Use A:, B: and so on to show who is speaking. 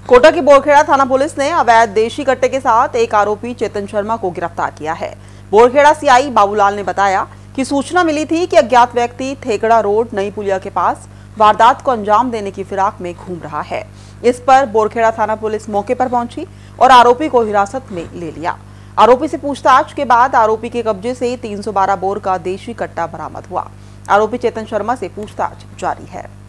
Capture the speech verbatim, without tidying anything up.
A: कोटा की बोरखेड़ा थाना पुलिस ने अवैध देशी कट्टे के साथ एक आरोपी चेतन शर्मा को गिरफ्तार किया है। बोरखेड़ा सीआई बाबूलाल ने बताया कि सूचना मिली थी कि अज्ञात व्यक्ति थेकड़ा रोड नई पुलिया के पास वारदात को अंजाम देने की फिराक में घूम रहा है। इस पर बोरखेड़ा थाना पुलिस मौके पर पहुंची और आरोपी को हिरासत में ले लिया। आरोपी से पूछताछ के बाद आरोपी के कब्जे से तीन सौ बारह बोर का देशी कट्टा बरामद हुआ। आरोपी चेतन शर्मा से पूछताछ जारी है।